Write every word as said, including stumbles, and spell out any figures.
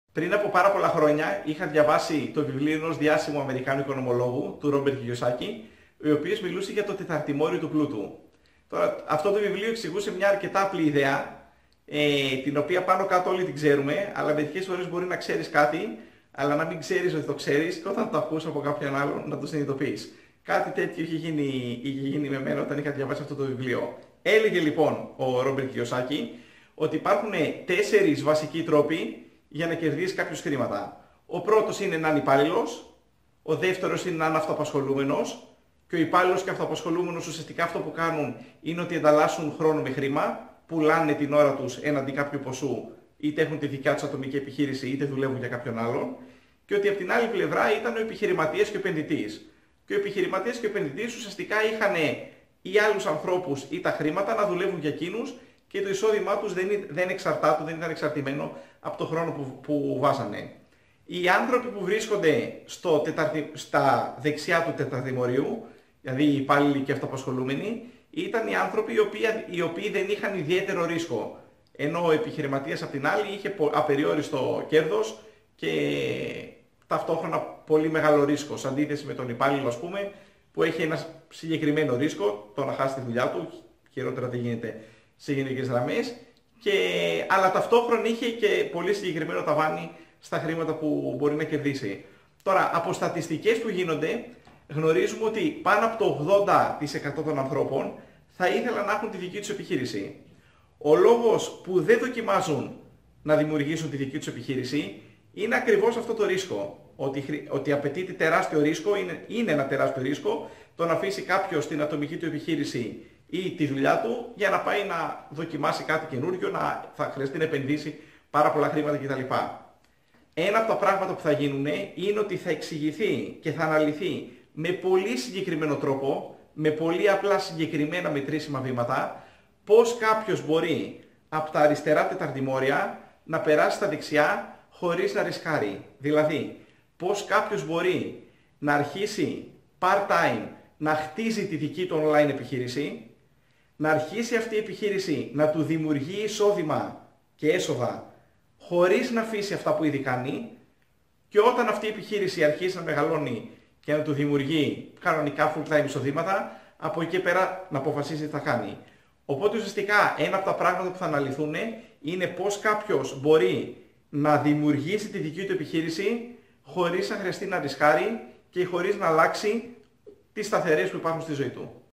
Πριν από πάρα πολλά χρόνια είχα διαβάσει το βιβλίο ενός διάσημου Αμερικάνου οικονομολόγου, του Ρόμπερτ Κιγιοσάκη, ο οποίος μιλούσε για το τεταρτημόριο του πλούτου. Τώρα, αυτό το βιβλίο εξηγούσε μια αρκετά απλή ιδέα, ε, την οποία πάνω κάτω όλοι την ξέρουμε, αλλά μερικές φορές μπορεί να ξέρεις κάτι, αλλά να μην ξέρεις ότι το ξέρεις και όταν το ακούς από κάποιον άλλον να το συνειδητοποιείς. Κάτι τέτοιο είχε γίνει, είχε γίνει με μένα όταν είχα διαβάσει αυτό το βιβλίο. Έλεγε λοιπόν ο Ρόμπερτ Κιγιοσάκη ότι υπάρχουν τέσσερις βασικοί τρόποι για να κερδίσει κάποιος χρήματα. Ο πρώτος είναι να είναι υπάλληλος, ο δεύτερος είναι να είναι αυτοαπασχολούμενος και ο υπάλληλος και ο αυτοαπασχολούμενος ουσιαστικά αυτό που κάνουν είναι ότι ανταλλάσσουν χρόνο με χρήμα, πουλάνε την ώρα τους έναντι κάποιου ποσού, είτε έχουν τη δικιά τους ατομική επιχείρηση είτε δουλεύουν για κάποιον άλλον, και ότι από την άλλη πλευρά ήταν ο επιχειρηματίας και ο επενδυτής. Και ο επιχειρηματίας και ο επενδυτής ουσιαστικά είχαν ή άλλους ανθρώπους ή τα χρήματα να δουλεύουν για εκείνους και το εισόδημά τους δεν, δεν εξαρτάται, δεν ήταν εξαρτημένο από το χρόνο που, που βάζανε. Οι άνθρωποι που βρίσκονται στο τεταρτη, στα δεξιά του τεταρτημορίου, δηλαδή οι υπάλληλοι και αυτοαπασχολούμενοι, ήταν οι άνθρωποι οι οποίοι, οι οποίοι δεν είχαν ιδιαίτερο ρίσκο. Ενώ ο επιχειρηματίας απ' την άλλη είχε απεριόριστο κέρδος και ταυτόχρονα πολύ μεγάλο ρίσκο, σε αντίθεση με τον υπάλληλο, ας πούμε, που έχει ένα συγκεκριμένο ρίσκο, το να χάσει τη δουλειά του, χειρότερα δεν γίνεται σε γενικές γραμμές, και, αλλά ταυτόχρονα είχε και πολύ συγκεκριμένο ταβάνι στα χρήματα που μπορεί να κερδίσει. Τώρα, από στατιστικές που γίνονται, γνωρίζουμε ότι πάνω από το ογδόντα τοις εκατό των ανθρώπων θα ήθελαν να έχουν τη δική τους επιχείρηση. Ο λόγος που δεν δοκιμάζουν να δημιουργήσουν τη δική τους επιχείρηση είναι ακριβώς αυτό το ρίσκο. Ότι, ότι απαιτείται τεράστιο ρίσκο, είναι, είναι ένα τεράστιο ρίσκο το να αφήσει κάποιος την ατομική του επιχείρηση ή τη δουλειά του για να πάει να δοκιμάσει κάτι καινούριο, να θα χρειαστεί να επενδύσει πάρα πολλά χρήματα κτλ. Ένα από τα πράγματα που θα γίνουν είναι ότι θα εξηγηθεί και θα αναλυθεί με πολύ συγκεκριμένο τρόπο, με πολύ απλά συγκεκριμένα μετρήσιμα βήματα, πώς κάποιος μπορεί από τα αριστερά τεταρτημόρια να περάσει στα δεξιά χωρίς να ρισκάρει. Δηλαδή, πώς κάποιος μπορεί να αρχίσει part-time να χτίζει τη δική του online επιχείρηση, να αρχίσει αυτή η επιχείρηση να του δημιουργεί εισόδημα και έσοδα χωρίς να αφήσει αυτά που ήδη κάνει, και όταν αυτή η επιχείρηση αρχίσει να μεγαλώνει και να του δημιουργεί κανονικά full-time εισοδήματα, από εκεί πέρα να αποφασίσει τι θα κάνει. Οπότε ουσιαστικά ένα από τα πράγματα που θα αναλυθούν είναι πώς κάποιος μπορεί να δημιουργήσει τη δική του επιχείρηση χωρίς να χρειαστεί να ρισκάρει και χωρίς να αλλάξει τις σταθερές που υπάρχουν στη ζωή του.